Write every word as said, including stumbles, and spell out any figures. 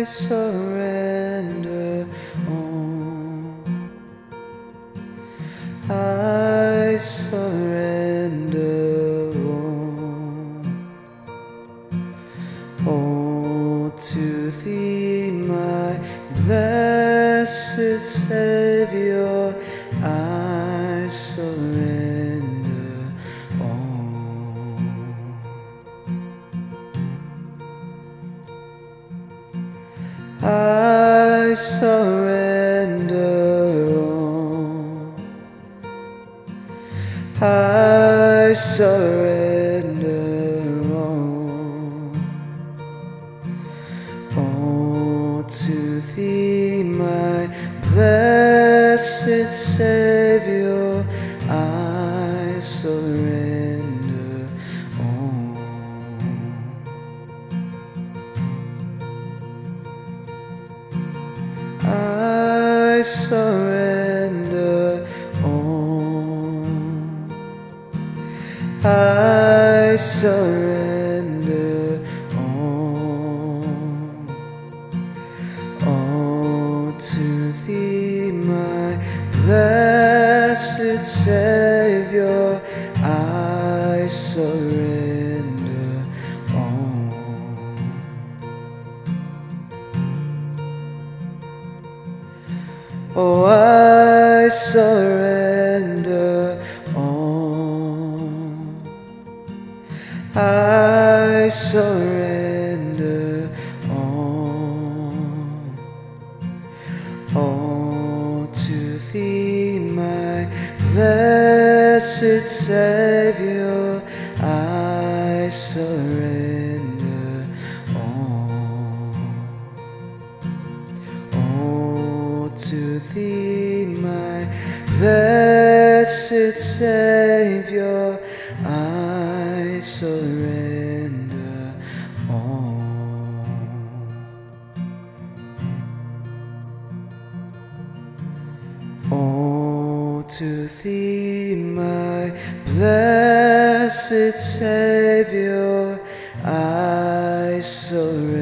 surrender all. I surrender all. All to Thee, my blessed Savior, I surrender all. I surrender all. I surrender all. All to Thee, my blessed Savior, I surrender all. I surrender all. I surrender all. All to Thee, my blessed Savior, I surrender all. Oh, I surrender all. I surrender all. All to Thee, my blessed Savior, I surrender all. All to Thee, my blessed Savior, I surrender all. All to Thee, my blessed Savior, I surrender.